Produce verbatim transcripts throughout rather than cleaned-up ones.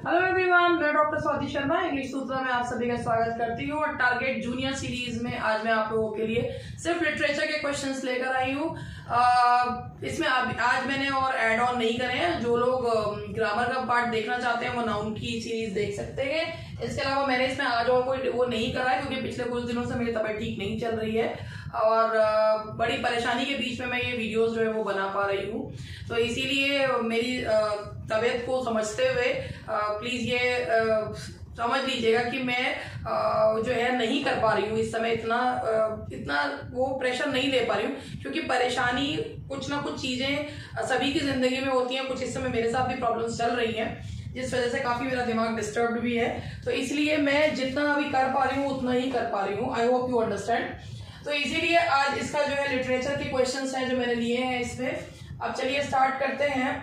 Hello everyone, मैं doctor Swati Sharma English Sutra में आप सभी का स्वागत करती हूँ। और टारगेट जूनियर सीरीज में आज मैं आप लोगों के लिए सिर्फ लिटरेचर के क्वेश्चंस लेकर आई हूँ। इसमें आज मैंने और ऐड ऑन नहीं करे हैं। जो लोग ग्रामर का पार्ट देखना चाहते हैं वो नाउन की सीरीज देख सकते हैं। इसके अलावा मैंने इसमें आज और कोई वो नहीं करा है क्योंकि पिछले कुछ दिनों से मेरी तबीयत ठीक नहीं चल रही है और बड़ी परेशानी के बीच में मैं ये वीडियोस जो है वो बना पा रही हूँ। तो इसीलिए मेरी तबीयत को समझते हुए प्लीज ये समझ लीजिएगा कि मैं जो है नहीं कर पा रही हूँ इस समय, इतना इतना वो प्रेशर नहीं ले पा रही हूँ क्योंकि परेशानी कुछ ना कुछ चीजें सभी की जिंदगी में होती हैं। कुछ इस समय मेरे साथ भी प्रॉब्लम्स चल रही हैं जिस वजह से काफी मेरा दिमाग डिस्टर्ब्ड भी है। तो इसलिए मैं जितना अभी कर पा रही हूँ उतना ही कर पा रही हूँ। I hope you understand. तो इसीलिए आज इसका जो है लिटरेचर के क्वेश्चंस हैं जो मैंने लिए हैं इसमें। अब चलिए स्टार्ट करते हैं।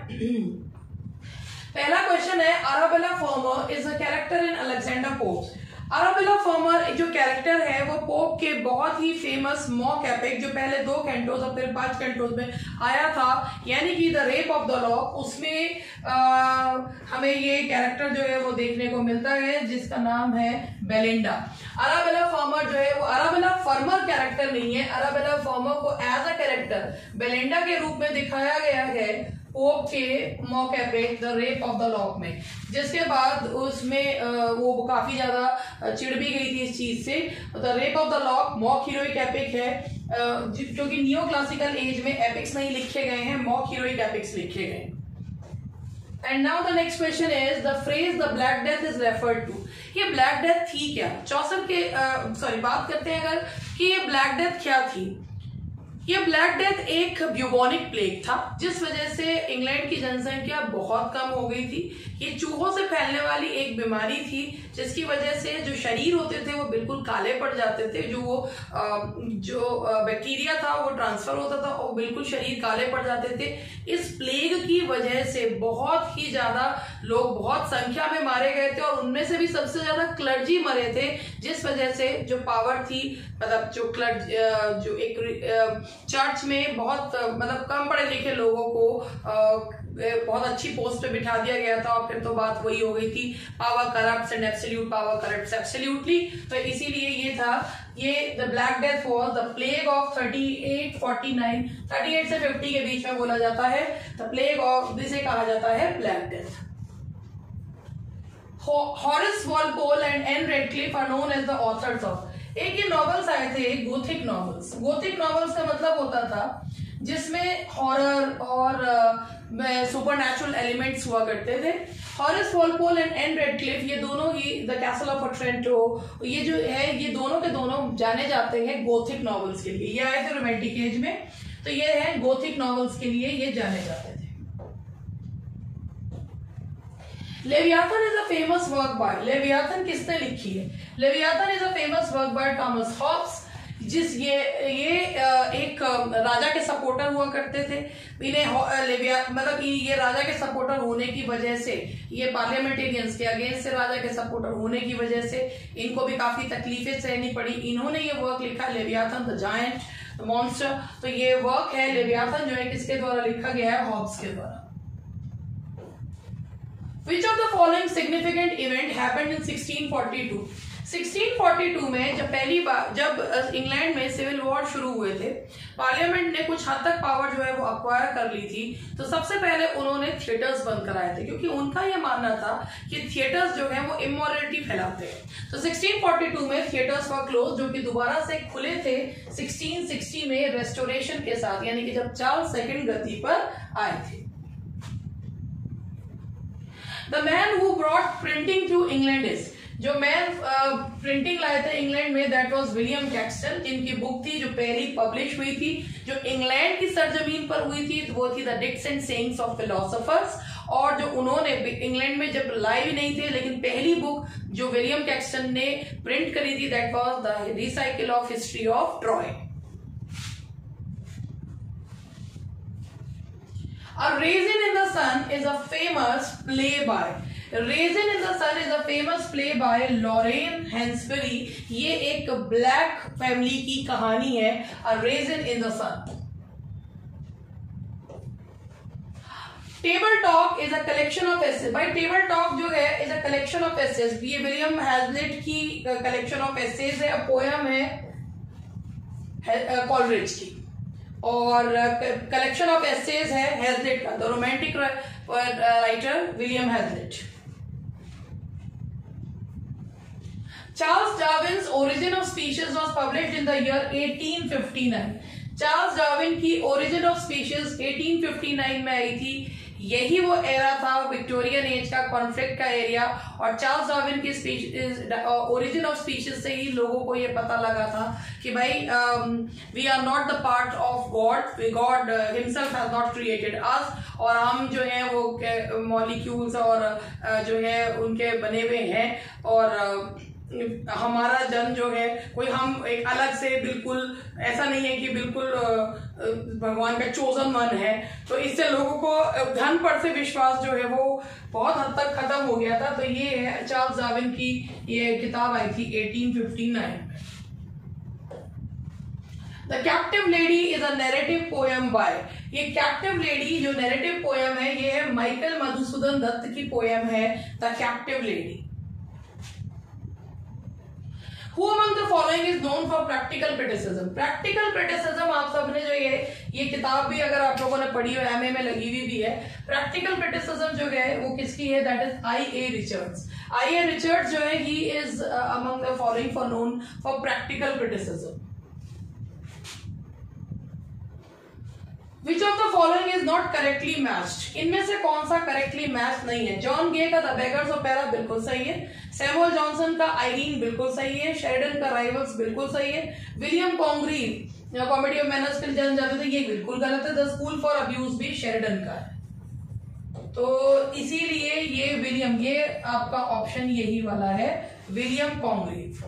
पहला क्वेश्चन है, Arabella Fermor is a character in Alexander Pope. Arabella Fermor जो कैरेक्टर है वो पोप के बहुत ही फेमस मॉक एपिक जो पहले दो कैंटोज और फिर पांच कैंटोज में आया था, यानी कि the rape of the lock, उसमें आ, हमें ये कैरेक्टर जो है वो देखने को मिलता है जिसका नाम है बेलिंडा। अराबेला फर्मर जो है वो अराबेला फर्मर कैरेक्टर नहीं है, अराबेला फर्मर को एज अ कैरेक्टर बेलिंडा के रूप में दिखाया गया है पोप के mock epic the rape of the lock में। जिसके बाद उसमें वो काफी ज्यादा चिढ़ भी गई थी इस चीज से। The rape of the lock mock heroic epic है क्योंकि नियो क्लासिकल एज में एपिक्स नहीं लिखे गए हैं, मॉक हीरोइक एपिक्स लिखे गए। And now the next question is the phrase the black death is referred to. ये ब्लैक डेथ थी क्या? चौसठ के सॉरी बात करते हैं अगर कि ये ब्लैक डेथ क्या थी। ये ब्लैक डेथ एक ब्यूबोनिक प्लेग था जिस वजह से इंग्लैंड की जनसंख्या बहुत कम हो गई थी। ये चूहों से फैलने वाली एक बीमारी थी जिसकी वजह से जो शरीर होते थे वो बिल्कुल काले पड़ जाते थे। जो वो जो बैक्टीरिया था वो ट्रांसफर होता था और बिल्कुल शरीर काले पड़ जाते थे। इस प्लेग की वजह से बहुत ही ज्यादा लोग बहुत संख्या में मारे गए थे और उनमें से भी सबसे ज्यादा क्लर्जी मरे थे जिस वजह से जो पावर थी, मतलब जो क्लर्ज जो एक चर्च में बहुत मतलब कम पढ़े लिखे लोगों को बहुत अच्छी पोस्ट पे बिठा दिया गया था और फिर तो बात वही हो गई थी, power corrupts and absolute power corrupts absolutely. तो इसीलिए ये था, ये the black death was the plague of thirty eight forty nine, thirty eight से फिफ्टी के बीच में बोला जाता है। द प्लेग ऑफ जिसे कहा जाता है black death. Horace Walpole and Ann Radcliffe are known as the authors of. एक ये नॉवेल्स आए थे गोथिक नॉवेल्स। गोथिक नॉवेल्स का मतलब होता था जिसमें हॉरर और सुपरनैचुरल एलिमेंट्स हुआ करते थे। Horace Walpole and Ann Radcliffe ये दोनों ही द कैसल ऑफ ओट्रेंटो ये जो है ये दोनों के दोनों जाने जाते हैं गोथिक नॉवेल्स के लिए। ये आए थे रोमांटिक एज में, तो ये है गोथिक नॉवेल्स के लिए ये जाने जाते थे। Leviathan is a famous work by. Leviathan किसने लिखी है? Leviathan is a famous work by Thomas Hobbes. जिस ये ये एक राजा के सपोर्टर हुआ करते थे। इन्हें लेविया मतलब ये राजा के सपोर्टर होने की वजह से, ये पार्लियामेंटेरियंस के अगेंस्ट से राजा के सपोर्टर होने की वजह से इनको भी काफी तकलीफें सहनी पड़ी। इन्होंने ये वर्क लिखा Leviathan the giant the monster. तो ये वर्क है लेवियाथन जो है किसके द्वारा लिखा गया है? हॉब्स के द्वारा। Which of the following significant event happened in sixteen forty two? Sixteen forty two में जब पहली बार जब इंग्लैंड में सिविल वॉर शुरू हुए थे, पार्लियामेंट ने कुछ हद तक पावर जो है वो अक्वायर कर ली थी। तो सबसे पहले उन्होंने थिएटर्स बंद कराए थे क्योंकि उनका यह मानना था कि थिएटर्स जो है वो इमोरलिटी फैलाते हैं। तो सिक्सटीन फोर्टी टू में थिएटर्स वर क्लोज जो कि दोबारा से खुले थे सिक्सटीन सिक्सटी में रेस्टोरेशन के साथ, यानी कि जब चार्ल्स सेकंड गद्दी पर आए थे। The man who brought printing to England is, जो मैन प्रिंटिंग लाए थे इंग्लैंड में, दैट वाज विलियम कैक्सटन, जिनकी बुक थी जो पहली पब्लिश हुई थी जो इंग्लैंड की सरजमीन पर हुई थी, तो वो थी the dicts and sayings of philosophers. और जो उन्होंने इंग्लैंड में जब लाइव नहीं थे लेकिन पहली बुक जो विलियम कैक्सटन ने प्रिंट करी थी that was the recuyell of history of Troy. A Raisin in the Sun is a famous play by Raisin in the Sun is a famous play by Lorraine Hansberry। ये एक black family की कहानी है, A Raisin in the Sun। Table talk is a collection of essays. भाई table talk जो है is a collection of essays, ये William Hazlitt की कलेक्शन ऑफ एसेज है, पोयम है कॉलरिज की, और कलेक्शन ऑफ एसेज है हैजलिट का, the romantic writer William Hazlitt. Charles Darwin's Origin of Species was published in the year eighteen fifty-nine. Charles Darwin की origin of species eighteen fifty nine में आई थी। यही वो एरा था विक्टोरियन एज का, कॉन्फ्लिक्ट का एरिया, और चार्ल्स डार्विन की स्पीशीज ओरिजिन ऑफ स्पीशीज से ही लोगों को ये पता लगा था कि भाई we are not the part of God, God himself has not created us, और हम जो है वो मॉलिक्यूल्स और uh, जो है उनके बने हुए हैं, और uh, हमारा जन्म जो है कोई हम एक अलग से, बिल्कुल ऐसा नहीं है कि बिल्कुल भगवान का चोजन मन है। तो इससे लोगों को धन पर से विश्वास जो है वो बहुत हद तक खत्म हो गया था। तो ये है चार्ल्स डार्विन की ये किताब आई थी एटीन फिफ्टी नाइन में। The captive lady is a narrative poem by, ये कैप्टिव लेडी जो नैरेटिव पोएम है ये है माइकल मधुसूदन दत्त की पोएम है the captive lady. Who among the following is known for practical criticism? Practical criticism आप सबने जो ये ये किताब भी अगर आप लोगों ने पढ़ी हो, एमए में लगी हुई भी है। Practical criticism जो है वो किसकी है? That is I A Richards. I A Richards जो है he is uh, among the following for known for practical criticism. Which of the following is not correctly matched? इनमें से कौन सा करेक्टली मैच नहीं है? जॉन गे का द बेगर्स ऑफ पैरा बिल्कुल सही है, सैमुअल जॉनसन का आइरीन बिल्कुल सही है, शेरिडन का राइवल्स बिल्कुल सही है, William Congreve comedy of manners के लिए जाने जाते थे ये बिल्कुल गलत है, द स्कूल फॉर अब्यूज भी शेरिडन का है। तो इसीलिए ये विलियम, ये आपका ऑप्शन यही वाला है, William Congreve.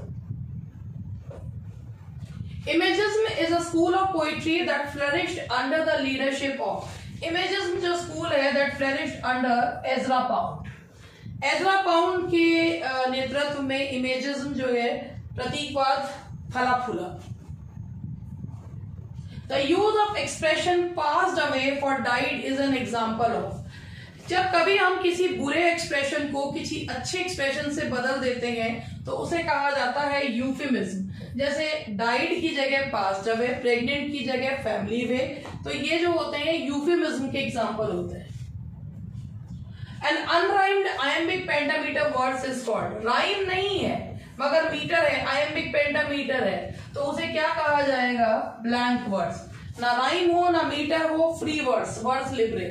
Imagism is a school of poetry that flourished under the leadership of, Imagism जो स्कूल है that flourished under Ezra Pound। Ezra Pound के नेतृत्व में Imagism जो है प्रतीकवाद फला फूला। The use of expression passed away for died is an example of, जब कभी हम किसी बुरे एक्सप्रेशन को किसी अच्छे एक्सप्रेशन से बदल देते हैं तो उसे कहा जाता है यूफेमिज्म। जैसे डाइड की जगह पास्ट वे, प्रेग्नेंट की जगह फैमिली वे, तो ये जो होते हैं यूफेमिज्म के एग्जांपल होते हैं। An unrhymed iambic pentameter verse is called, rhyme नहीं है मगर मीटर है, आयम्बिक पेंटामीटर है, तो उसे क्या कहा जाएगा? Blank words. ना राइम हो ना मीटर हो, free verse, vers libre.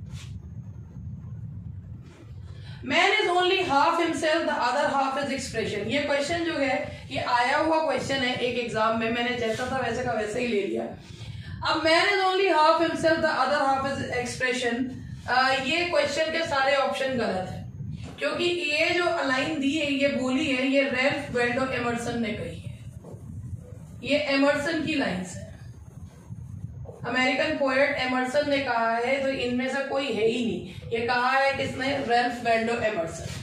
Man is only half himself, the other half is expression. ये क्वेश्चन जो है ये आया हुआ क्वेश्चन है एक एग्जाम में, मैंने जैसा था वैसे का वैसे ही ले लिया। अब man is only half himself, the other half is expression, ये क्वेश्चन के सारे ऑप्शन गलत है, क्योंकि ये जो लाइन दी है, ये बोली है, ये रैल्फ वाल्डो एमर्सन ने कही है, ये एमर्सन की लाइन्स है, अमेरिकन पोएट एमर्सन ने कहा है, तो इनमें से कोई है ही नहीं। ये कहा है किसने? Ralph Waldo Emerson.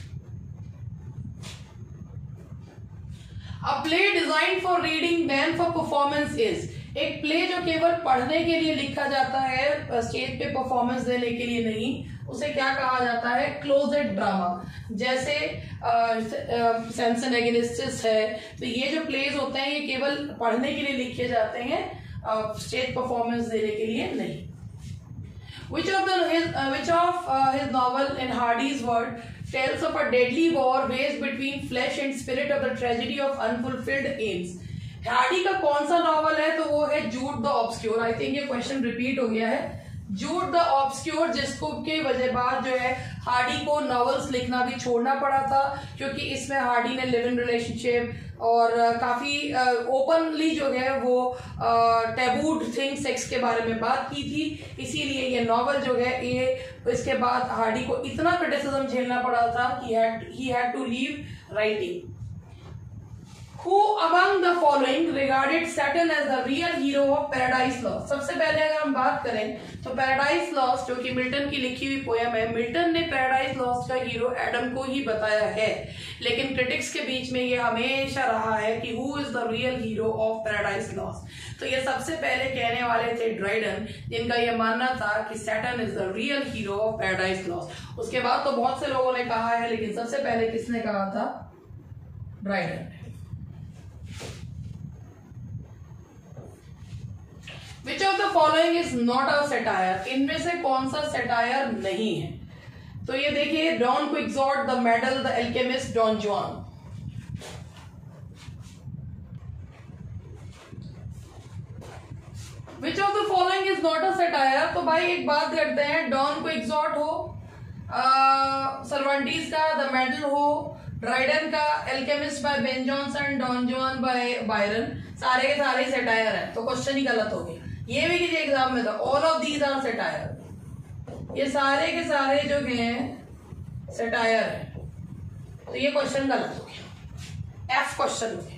A play designed for reading than for performance is, एक प्ले जो केवल पढ़ने के लिए लिखा जाता है, स्टेज पे परफॉर्मेंस देने के लिए नहीं, उसे क्या कहा जाता है? Closet drama. जैसे सैमसन एगेनिस्टिस है, तो ये जो प्लेज होते हैं ये केवल पढ़ने के लिए लिखे जाते हैं, स्टेज परफॉर्मेंस देने के लिए नहीं। Which of the his uh, which of uh, his novel in Hardy's word tells of a deadly war waged between flesh and spirit of the tragedy of unfulfilled aims? Hardy का कौन सा novel है? तो वो है Jude the Obscure. I think ये question repeat हो गया है। जूड द ऑब्सक्योर, जिसको के वजह बाद जो है हार्डी को नॉवेल्स लिखना भी छोड़ना पड़ा था, क्योंकि इसमें हार्डी ने लिव इन रिलेशनशिप और काफी ओपनली जो है वो टैबूड थिंग सेक्स के बारे में बात की थी। इसीलिए ये नॉवल जो है ये इसके बाद हार्डी को इतना क्रिटिसिज्म झेलना पड़ा था कि he had to leave writing. Who among the following regarded Saturn as the real hero of Paradise Lost? सबसे पहले अगर हम बात करें तो Paradise Lost जो कि मिल्टन की लिखी हुई पोयम है, मिल्टन ने Paradise Lost का हीरो एडम को ही बताया है, लेकिन क्रिटिक्स के बीच में ये हमेशा रहा है कि who is the real hero of Paradise Lost? तो ये सबसे पहले कहने वाले थे ड्राइडन, जिनका ये मानना था कि Saturn is the real hero of Paradise Lost। उसके बाद तो बहुत से लोगों ने कहा है, लेकिन सबसे पहले किसने कहा था? Dryden. Which of the following is not a satire? इनमें से कौन सा सैटायर नहीं है? तो ये देखिए, Don Quixote, the medal, the alchemist, Don Juan. Which of the following is not a satire? तो भाई एक बात करते हैं, डॉन क्विक्सोट हो, सर्वांटीज का द मेडल हो, ड्राइडन का alchemist by Ben Jonson, Don Juan by Byron, सारे के सारे सैटायर हैं। तो क्वेश्चन ही गलत हो गया। ये भी किसी एग्जाम में था, all of these are satire, ये सारे के सारे जो हैं सैटायर है। तो ये क्वेश्चन गलत हो गया, एफ क्वेश्चन हो गया।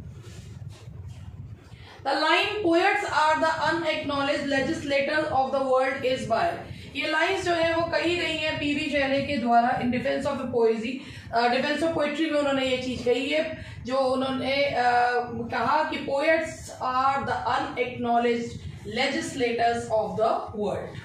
The line poets are the unacknowledged legislators of the world is by, ये लाइंस जो है वो कही गई हैं पीवी शैले के द्वारा in defence of poesy, defence of poetry में उन्होंने ये चीज कही है, जो उन्होंने uh, कहा कि poets are the unacknowledged legislators of the world.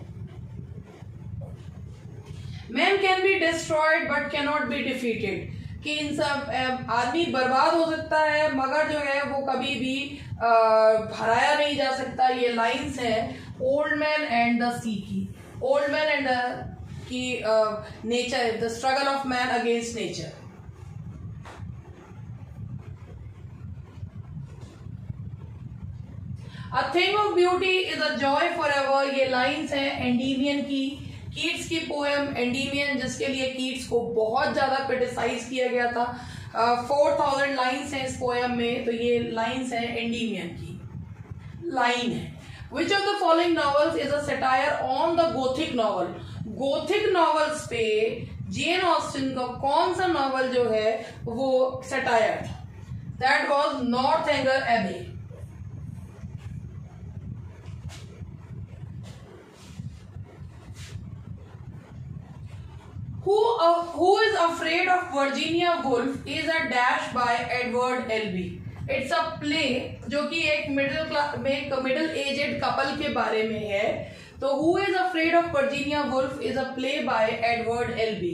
Men can be destroyed but cannot be defeated. कि इन सब आदमी बर्बाद हो सकता है मगर जो है वो कभी भी हराया नहीं जा सकता। ये लाइंस हैं old man and the sea की, ओल्ड मैन एंड द की nature, the struggle of man against nature. A thing of beauty is a joy forever, ये लाइंस हैं एंडीमियन की, कीट्स की पोएम एंडीमियन, जिसके लिए कीट्स को बहुत ज्यादा क्रिटिसाइज किया गया था। फोर थाउजेंड लाइन्स हैं इस पोएम में, तो ये लाइंस हैं एंडीमियन की लाइन है। Which of the following novels is a satire on the gothic novel, gothic novels पे जेन ऑस्टिन का कौन सा नॉवल जो है वो सैटायर था? दैट वॉज नॉर्थएंगर एबे। Who, uh, who is afraid of Virginia Woolf is a dash by Edward Albee. It's a play जो कि एक मिडिल क्लास में एक मिडिल एजेड कपल के बारे में है। तो Who is afraid of Virginia Woolf is a play by Edward Albee.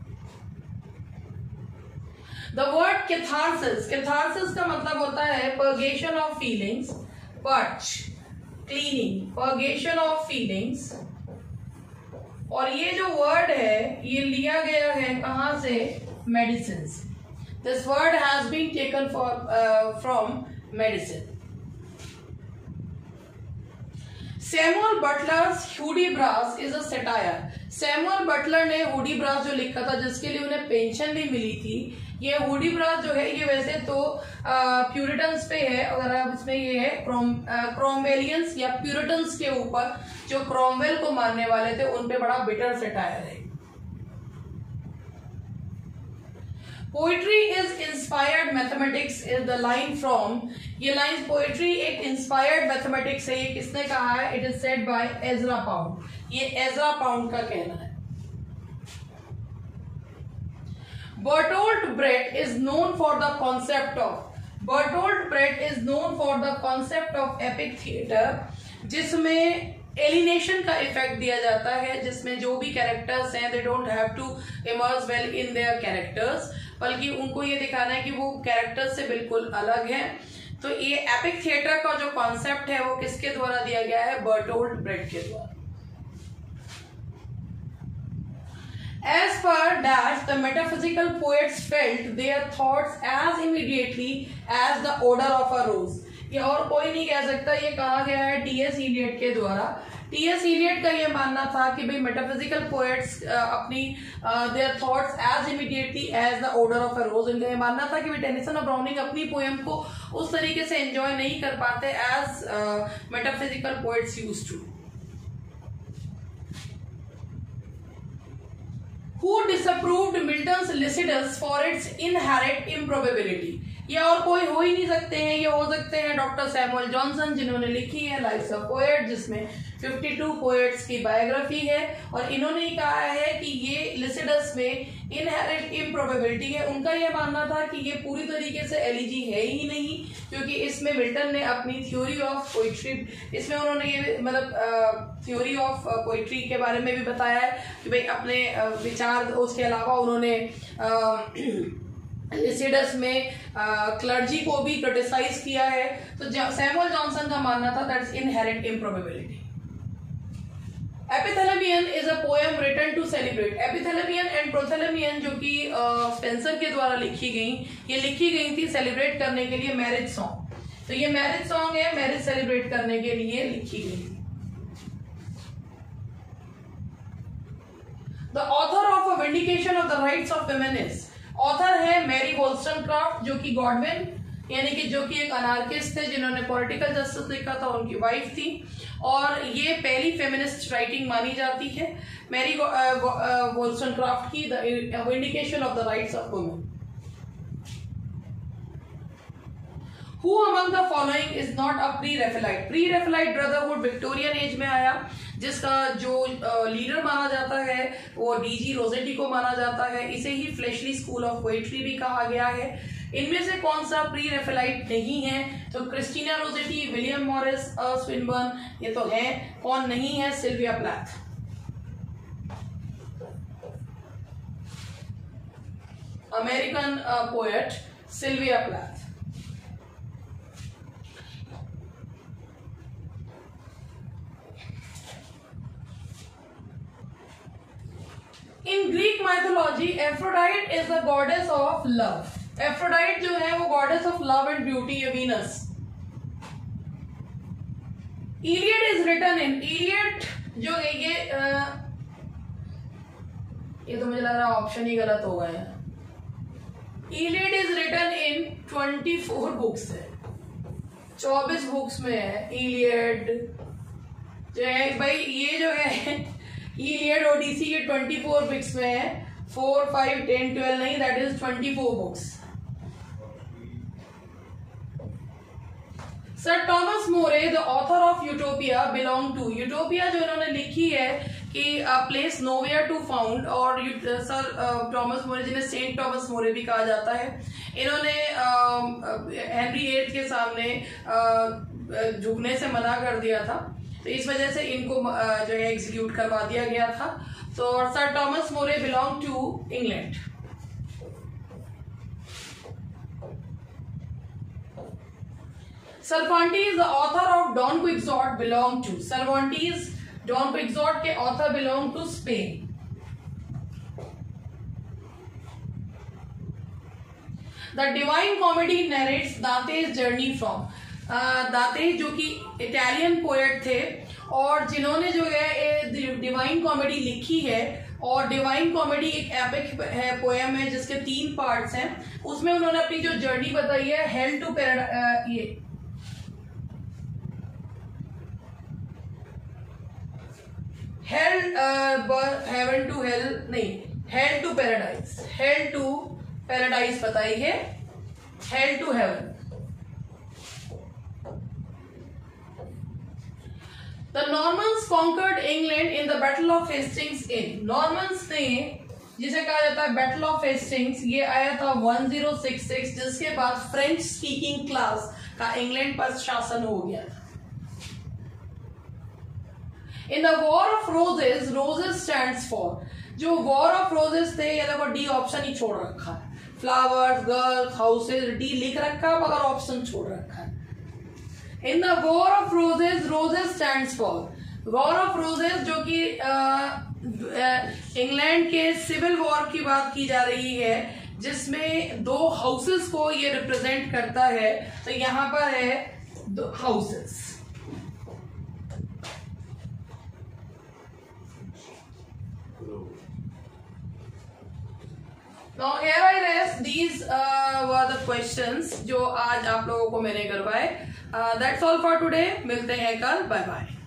The word catharsis, catharsis का मतलब होता है purgation of feelings, purge, cleaning, purgation of feelings। और ये जो वर्ड है ये लिया गया है कहां से? Medicine. This word has been taken from medicine. Samuel Butler's Hudibras is a satire. Samuel Butler ने हुडीब्रास जो लिखा था, जिसके लिए उन्हें पेंशन भी मिली थी, ये हुडीब्रास जो है ये वैसे तो प्यूरिटन्स पे है, अगर आप इसमें ये है क्रोम क्रोमवेलियंस या प्यूरिटन्स के ऊपर जो क्रोमवेल को मानने वाले थे उन पे बड़ा बिटर सैटायर है। Poetry is inspired mathematics is the line from, ये लाइन पोइट्री एक इंस्पायर्ड मैथमेटिक्स है, ये किसने कहा है? It is said by Ezra Pound, ये एजरा पाउंड का कहना है। Bertolt Brecht is known for the concept of, Bertolt Brecht is known for the concept of epic theater, जिसमें एलिनेशन का इफेक्ट दिया जाता है, जिसमें जो भी कैरेक्टर्स हैं they don't have to immerse well in their characters, बल्कि उनको ये दिखाना है कि वो कैरेक्टर्स से बिल्कुल अलग है। तो ये एपिक थिएटर का जो कॉन्सेप्ट है वो किसके द्वारा दिया गया है? बर्टोल्ट ब्रेट के द्वारा। As per dash, the metaphysical poets felt their thoughts as immediately as the odor of a rose. ये और कोई नहीं कह सकता, ये कहा गया है टी एस इलियट के द्वारा। टी एस इलियट का ये मानना था कि भाई मेटाफिजिकल पोएट्स अपनी their thoughts as immediately as the odour of a rose, इनका ये मानना था कि भाई टेनिसन और ब्राउनिंग अपनी पोएम को उस तरीके से एंजॉय नहीं कर पाते as metaphysical poets used to. Who disapproved Milton's Lycidas for its inherent improbability? ये और कोई हो ही नहीं सकते हैं, ये हो सकते हैं डॉक्टर सैमुअल जॉनसन जिन्होंने लिखी है लाइव्स ऑफ पोएट, जिसमें बावन पोएट्स की बायोग्राफी है। और इन्होंने ही कहा है कि ये लिसिडस में इनहेरेंट इम्प्रोबेबिलिटी है। उनका यह मानना था कि ये पूरी तरीके से एलिजी है ही नहीं, क्योंकि इसमें मिल्टन ने अपनी थ्योरी ऑफ पोइट्री, इसमें उन्होंने ये मतलब थ्योरी ऑफ पोइट्री के बारे में भी बताया है कि भाई अपने विचार, उसके अलावा उन्होंने लिसिडस में क्लर्जी को भी क्रिटिसाइज किया है। तो सैमुअल जॉनसन का मानना था that's inherent improbability. Epithalamion is a poem written to celebrate. Epithalamion and prothalamion जो कि स्पेंसर के द्वारा लिखी गई, ये लिखी गई थी सेलिब्रेट करने के लिए मैरिज सॉन्ग। तो ये मैरिज सॉन्ग है, मैरिज सेलिब्रेट करने के लिए लिखी गई थी। The author of a vindication of the rights of women is, author है मैरी वोल्स्टनक्राफ्ट, जो कि गॉडविन यानी कि जो कि एक अनार्किस्ट थे जिन्होंने पॉलिटिकल जस्टिस लिखा था, उनकी वाइफ थी। और ये पहली फेमिनिस्ट राइटिंग मानी जाती है मैरी वोल्स्टनक्राफ्ट की, the vindication of the rights of women. Who among the following is not a pre-Raphaelite? Pre-Raphaelite brotherhood Victorian age में आया, जिसका जो लीडर माना जाता है वो डीजी रोजेटी को माना जाता है। इसे ही फ्लेशली स्कूल ऑफ पोएट्री भी कहा गया है। इनमें से कौन सा प्री रेफेलाइट नहीं है? तो Christina Rossetti, William Morris, Swinburne, ये तो है। कौन नहीं है? Sylvia Plath. American poet Sylvia Plath. In Greek mythology Aphrodite is the goddess of love. Aphrodite जो है वो goddess of love and beauty है, Venus. Iliad is written in, Iliad जो है ये आ, ये तो मुझे लग रहा है ऑप्शन ही गलत हो गए हैं। इलियड इज रिटन इन चौबीस बुक्स है, चौबीस बुक्स में है इलियड जो है। भाई ये जो है इलियड ओडिसी के चौबीस बुक्स में है, फोर फाइव टेन ट्वेल्व नहीं, दैट इज चौबीस books. Sir Thomas More the author of Utopia belong to, Utopia जो इन्होंने लिखी है कि प्लेस नोवेयर टू फाउंड, और सर टॉमस मोरे जिन्हें सेंट टॉमस मोरे भी कहा जाता है, इन्होंने हेनरी एट के सामने uh, झुकने से मना कर दिया था, तो इस वजह से इनको uh, जो है एग्जीक्यूट करवा दिया गया था। तो sir Thomas More belong to England. Cervantes the author of Don Quixote belong to, Cervantes Don Quixote के author belong to Spain. The divine comedy narrates Dante's journey from, Dante जो कि इटालियन पोएट थे और जिन्होंने जो है divine comedy लिखी है, और डिवाइन कॉमेडी एक एपिक है, पोएम है जिसके तीन पार्ट्स हैं। उसमें उन्होंने अपनी जो जर्नी बताई है हेल टू पैराडाइज, ये हेल हेवन टू हेल नहीं, hell to paradise, hell to paradise बताई है, hell to heaven. The Normans conquered England in the Battle of Hastings in, Normans ने जिसे कहा जाता है बैटल ऑफ हेस्टिंग्स, ये आया था वन ज़ीरो सिक्स सिक्स, जिसके बाद फ्रेंच स्पीकिंग क्लास का इंग्लैंड पर शासन हो गया था। In the war of roses, roses stands for, जो वॉर ऑफ रोजेस थे, ये देखो डी ऑप्शन ही छोड़ रखा है, फ्लावर्स, गर्ल्स, हाउसेज, डी लिख रखा है मगर ऑप्शन छोड़ रखा है। In the war of roses, roses stands for, war of roses जो कि इंग्लैंड के सिविल वॉर की बात की जा रही है, जिसमें दो हाउसेस को ये रिप्रेजेंट करता है। तो यहां पर है दो houses. Now here I rest. These uh, were the questions जो आज आप लोगों को मैंने करवाए। uh, That's all for today. मिलते हैं कल। Bye bye.